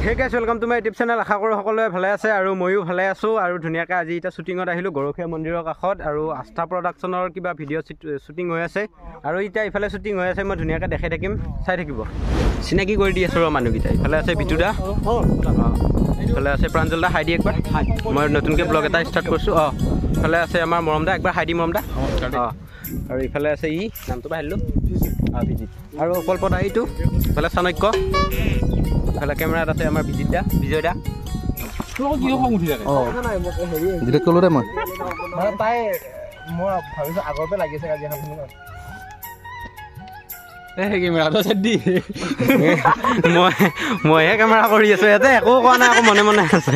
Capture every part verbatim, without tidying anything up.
Hey guys, welcome to my YouTube channel. আশা কৰোঁ সকলোৱে ভালে আছে আৰু ময়ো ভালে আছো আৰু ধুনীয়াকৈ আজি এটা শুটিংত আহিলো গৰখীয়া মন্দিৰৰ কাষত আৰু আস্থা প্ৰডাকচনৰ কিবা ভিডিঅ' শুটিং হৈ আছে আৰু এতিয়া ইফালে শুটিং হৈ আছে মই ধুনীয়াকৈ দেখাই থাকিম চাই থাকিব চিনাকি কৰি দি আছো ৰ মানুহকেইটা ইফালে আছে বিটুদা ইফালে আছে প্ৰাঞ্জলদা হাই দি একবাৰ মই নতুনকৈ ব্লগ এটা ষ্টাৰ্ট কৰিছোঁ অঁ ইফালে আছে আমাৰ মৰমদা একবাৰ হাই দি মৰমদা অঁ আৰু ইফালে আছে ই নামটো পাহৰিলোঁ অঁ বিজিত আৰু কল্পদা এইটো ইফালে চাণক্য ইফালে কেমেৰাত আছে আমাৰ বিজিত দা বিজয় দা ডিৰেক্ট কলো দে মই মানে তাই মই ভাবিছো আগৰ পৰা লাগিছে কাজিয়া খাবলৈ এই কেমেৰাটো চাই দি মই মইহে কেমেৰা কৰি আছো ইয়াতে একো কোৱা নাই আকৌ মনে মনে আছে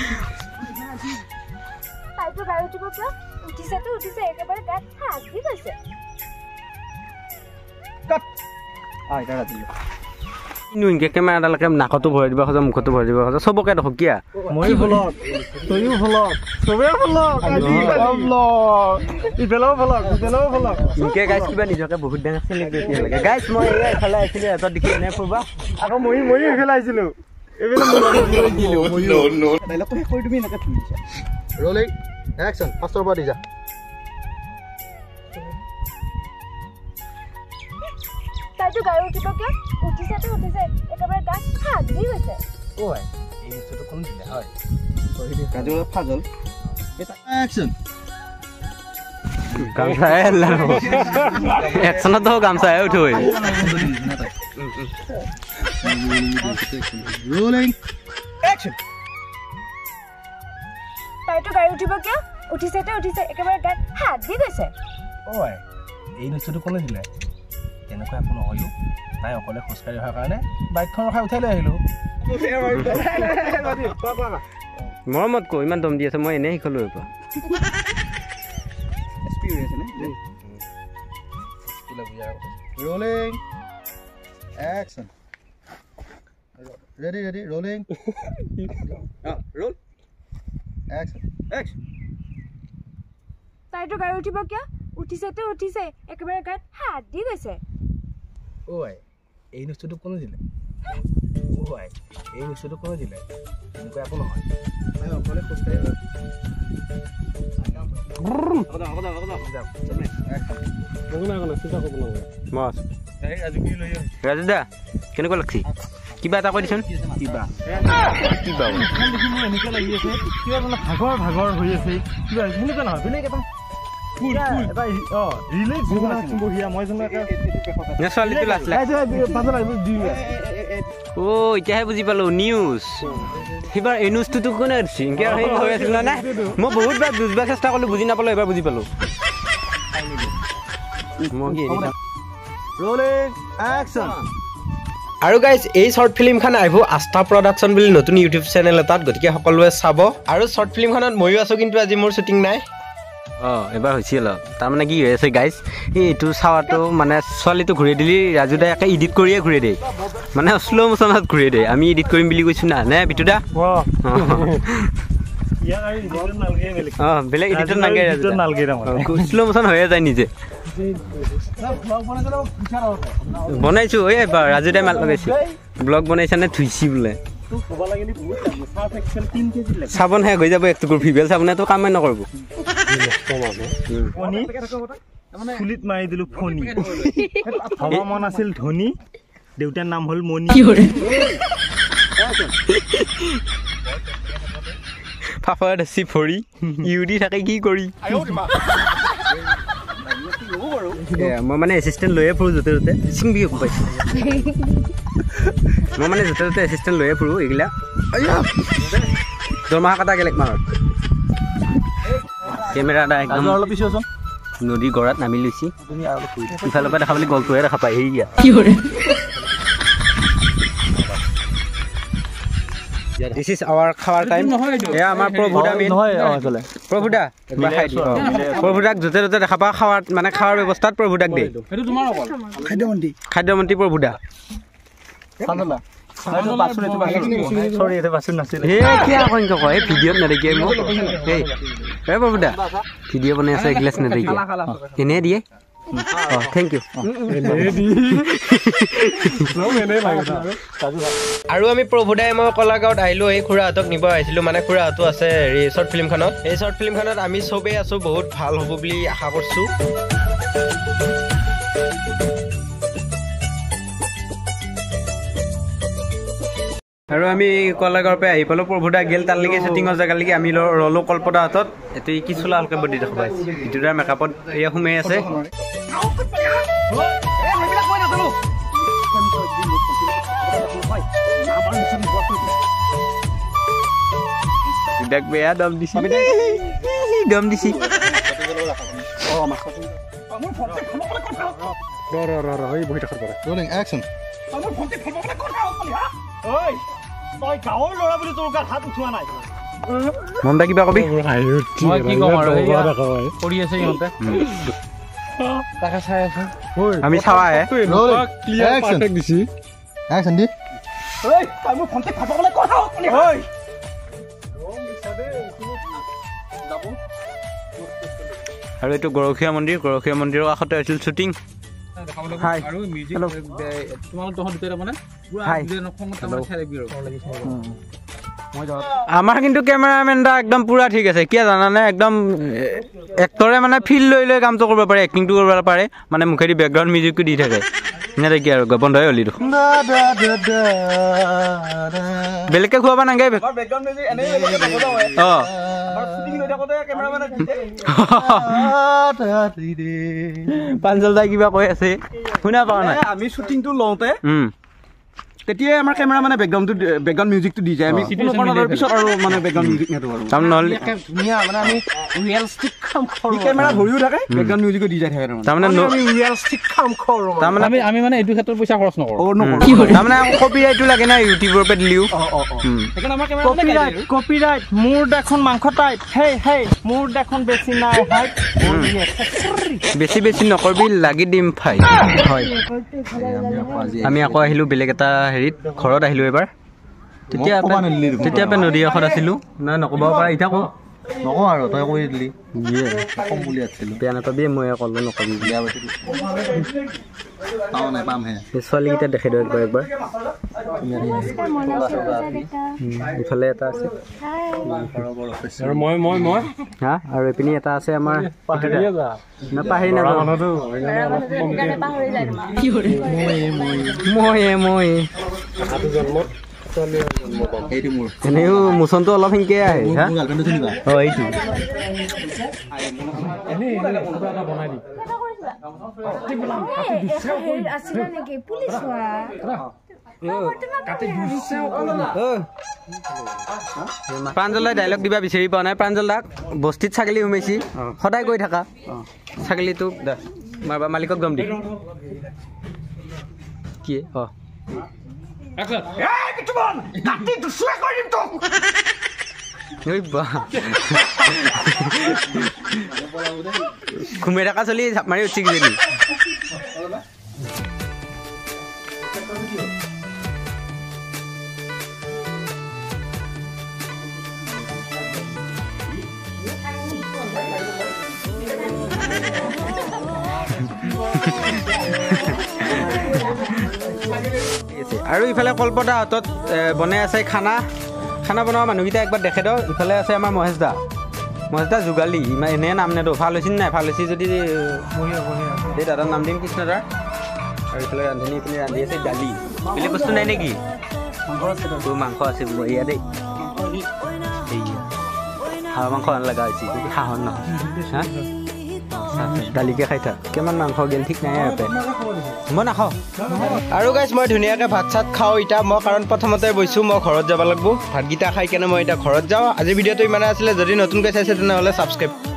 তাইতো গাড়ী উঠিব কিয় উঠিছেতো উঠিছে একেবাৰে গাত হাত দি গৈছে কাট আ এটা ৰাতি ইনকে কেমেৰাডালকে নাকতো ভৰাই দিব খোজা মুখতো ভৰাই দিব খোজা চবকে দেখো কিয়া মই ভলক তইও ভলক চবে ভলক আজি ভলক ইফালেও ভলক ইফালেও ভলক ইনকে গাইছ কিবা নিজকে বহুত ডাঙৰ সেলিব্ৰিটি লাগে গাইছ মই এই ইফালে আছিলো এটা দেখি এনে ফুৰবা আকৌ মই মই ইফালে আছিলো এবেলে মই দিলো মই নো নো ডাইলগ কৈ তুমি এনেকা থুইছা ৰলিং অ্যাকশন ফাস্টৰ পৰা দি যা তাইতো গাড়ী উঠিব কিয় উঠিছেতো উঠিছে একেবাৰে গাত হাত দি গৈছে ও ভাই এই বস্তুটো কোন দিলে হয় কই দি কাজল ফাজল এটা অ্যাকশন গামছা এলা একছন তো গামছা এ উঠই রোলিং অ্যাকশন তাইতো গাড়ী উঠিব কিয় উঠিছেতো উঠিছে একেবাৰে গাত হাত দি গৈছে ও ভাই এই বস্তুটো কোন দিলে তেনেকুৱা কোনো হয়ো তাই অকলে খোজকাঢ়ি অহাৰ কাৰণে বাইকখন ৰখাই উঠাই লৈ আহিলো মৰমত কো ইমান দম দি আছে মই এনে শিকলো এপা এক্সপেৰিয়েন্স নে কিলা বুঝা rolling action ready ready rolling roll action action তাইতো গাড়ী উঠিব কিয় উঠিছেতো উঠিছে একেবাৰে গাত হাত দি গৈছে ও ভাই এই বস্তুটো কোন দিলে ও ভাই এই বস্তুটো কোন দিলে তেনেকুৱা একো নহয় তাই অকলে খোজকাঢ়ি ৰাজু দা কেনেকুৱা লাগছি কিবা এটা কৈ দিছোন কিবা কিবা এনেকুৱা লাগি আছে কিবা মানে ভাগৰ ভাগৰ হৈ আছে কিবা সেনেকুৱা নহয় বেলেগ এটা এটা অ ৰিলেক্স বহিয়া মই যেন নে ছোৱালীটো লাচলা অ এতিয়াহে বুজি পালো নিউজ সিবাৰ এই নিউজটো কোনে দিছে ইনকে হেৰি হৈ আছিল না মই বহুত বাৰ বুজবা চেষ্টা কৰিলো বুজি নাপালো এবাৰ বুজি পালো রোলিং অ্যাকশন আৰু গাইজ এই শৰ্ট ফিল্মখন আহিব আস্থা প্ৰডাকচন বুলি নতুন ইউটিউব চেনেল এটাত গতিকে সকলোৱে চাব আৰু শৰ্ট ফিল্মখনত ময়ো আছো কিন্তু আজি মোৰ শ্বুটিং নাই অঁ এবাৰ হৈছিল তাৰমানে কি হৈ আছে গাইজ এইটো চাৱাটো মানে ছোৱালীটো ঘূৰাই দিলি ৰাজু দাই একে এডিট কৰিয়ে ঘূৰাই দিয়ে মানে শ্ল' মোশ্যনত ঘূৰাই দিয়ে আমি এডিট কৰিম বুলি কৈছোঁ না নে বিটুদা অঁ বেলেগ এডিটত নালাগে শ্ল' মোশ্যন হৈয়ে যায় নিজে বনাইছো ঐ এবাৰ ৰাজু দাই মাত লগাইছো ব্লগ বনাইছানে ধুইছি বোলে চাবোন শেষ হৈ যাব এক টুকুৰ ভিভেল চাবোনেতো কামেই নকৰিব ফুলিত মাৰি দিলো ফণি হ'ব মন আছিল ধনী দেউতাৰ নাম হ'ল মণি ফাফাত আছে ভৰি ইউডি থাকে কি কৰি মই মানে এছিষ্টেণ্ট লৈয়ে ফুৰোঁ য'তে ত'তে চিংবি একো পাইছোঁ মই মানে য'তে ত'তে এছিষ্টেণ্ট লৈয়ে ফুৰোঁ এইগিলা দৰমহা কটা গেলেক মাহত কেমেৰা এটা একদম অলপ পিছোৱাচোন নদী গড়াত নামি লৈছি ইফালৰ পৰা দেখা বুলি গলটোহে দেখা পায় সেয়া This is our খাৱাৰ টাইম এয়া আমাৰ প্ৰভুদা মেইন প্ৰভুদা প্ৰভুদাক য'তে ত'তে দেখা পা খাৱাৰ মানে খাৱাৰ ব্যৱস্থাত প্ৰভুদাক দিয়ে খাদ্যমন্ত্ৰী খাদ্যমন্ত্ৰী প্ৰভুদা সৰি এটা বাচন নাছিল হে কিয় কইন ক এই ভিডিঅ'ত নেদেখে মোক এই এই প্ৰভুদা ভিডিঅ' বনাই আছে এগিলাছ নেদেখে এনে দিয়ে অঁ থেংক ইউ আৰু আমি প্ৰভুদাই মই কলাগাঁৱত আহিলোঁ এই খুৰাহঁতক নিব আহিছিলোঁ মানে খুৰাহঁতো আছে হেৰি শ্বৰ্ট ফিল্মখনত এই শ্বৰ্ট ফিল্মখনত আমি চবেই আছোঁ বহুত ভাল হ'ব বুলি আশা কৰিছোঁ আৰু আমি কলাগাঁৱৰ পৰা আহি পালোঁ প্ৰভুদা গেল তালৈকে শ্বুটিঙৰ জেগালৈকে আমি ৰ'লো কল্পতা হাতত এইটো কি চোলা হালকে বডি দেখাবাই ইটোৰ মেকআপত এয়া সোমাই আছে বেগ বেয়া দম দিছি দম দিছি Rolling, action. তই গাঁৱৰ ল'ৰা বুলি তোৰ গাত হাত উঠোৱা নাই মমতা কিবা কবি মই কি কম আৰু কৰি আছে ইহঁতে তাকে চাই আছে আমি চাৱাহে Rolling, action. Action, di. আৰু এইটো গৰখীয়া মন্দিৰ গৰখীয়া মন্দিৰৰ কাষতে হৈছিল শ্বুটিং হাই আমাৰ কিন্তু কেমেৰামেন দা একদম পুৰা ঠিক আছে কিয় জানানে একদম এক্টৰে মানে ফিল লৈ লৈ কামটো কৰিব পাৰে এক্টিংটো কৰিব পাৰে মানে মুখেদি বেকগ্ৰাউণ্ড মিউজিকটো দি থাকে এনেকৈ কি আৰু বন্ধই হ'লি দেখোন বেলেগকৈ খুৱাব নাগে অঁ পাঞ্জল দাই কিবা কৈ আছে শুনা পোৱা নাই আমি শ্বুটিংটো লওঁতে তেতিয়াই আমাৰ কেমেৰা মানে বেকগ্ৰাউণ্ডটো বেকগ্ৰাউণ্ড মিউজিকটো দি যায় আমি পিছত আৰু মানে বেকগ্ৰাউণ্ড মিউজিক নেটো আৰু তাৰমানে ধুনীয়া মানে আমি ৰিয়েলিষ্টিক কাম কৰোঁ কেমেৰা ধৰিও থাকে বেকগ্ৰাউণ্ড মিউজিকো দি যায় থাকে তাৰমানে আমি ৰিয়েলিষ্টিক কাম কৰোঁ তাৰমানে আমি আমি মানে এইটো ক্ষেত্ৰত পইচা খৰচ নকৰোঁ তাৰমানে আকৌ কপিৰাইটো লাগে না ইউটিউবৰ পৰা দিলেও কপিৰাইট কপিৰাইট মোৰ দেখোন মাংস টাইট হেই হেই মোৰ দেখোন বেছি নাই হাইট বেছি বেছি নকৰবি লাগি দিম ফাই হয় আমি আকৌ আহিলোঁ বেলেগ এটা হেৰিত ঘৰত আহিলোঁ এবাৰ তেতিয়া তেতিয়া পৰা নদী এখত আছিলোঁ নাই নক'ব পৰা এতিয়া কওঁ নকওঁ আৰু তই কৈ দিলি কম বুলি আছিলোঁ বেয়া নাপাবি মই ক'লো নকবি বেয়া পাইছোঁ পাওঁ নাই পামহে এই ছোৱালীকেইটা দেখাই দিওঁ একবাৰ একবাৰ ইফালে এটা আছে আৰু মই মই মই হা আৰু এইপিনি এটা আছে আমাৰ পাহৰি নাযাওঁ মই মই এইটো মোৰ এনেও মোচনটো অলপ সেনেকৈ আহে হা মোৰ গাৰ্লফ্ৰেণ্ডটো চিনিবা অঁ এইটো প্ৰাঞ্জলাই ডাইলগ দিবা বিচাৰি পোৱা নাই প্ৰাঞ্জল দাক বস্তিত ছাগলী সোমাইছি সদায় কৈ থাকা ছাগলীটোক মাৰবা মালিকক গম দি কি অঁ ঘুমাই থকা চলি ঝাপ মাৰি উঠি কিজনী আৰু ইফালে কল্পতা হাতত বনাই আছে খানা খানা বনোৱা মানুহকেইটা একবাৰ দেখে দিওঁ ইফালে আছে আমাৰ মহেশ দা মহেশ দা যোগালী ইমান এনেই নাম নেদো ভাল হৈছিল নাই ভাল হৈছে যদি এই দাদাৰ নাম দিম কৃষ্ণ দাৰ আৰু ইফালে ৰান্ধনি ইপিনে ৰান্ধি আছে দালি বেলেগ বস্তু নাই নেকি তোৰ মাংস আছে বঢ়িয়া দেই হাঁহৰ মাংস লগা হৈছে হাঁহৰ নহয় হা দালিকে খাই থাক কিমান মাংস গেল ঠিক নাই ইয়াতে মই নাখাওঁ আৰু গাইজ মই ধুনীয়াকৈ ভাত চাত খাওঁ এতিয়া মই কাৰণ প্ৰথমতে বৈছোঁ মই ঘৰত যাব লাগিব ভাতকেইটা খাই কেনে মই এতিয়া ঘৰত যাওঁ আজি ভিডিঅ'টো ইমানে আছিলে যদি নতুনকৈ চাইছে তেনেহ'লে ছাবস্ক্ৰাইব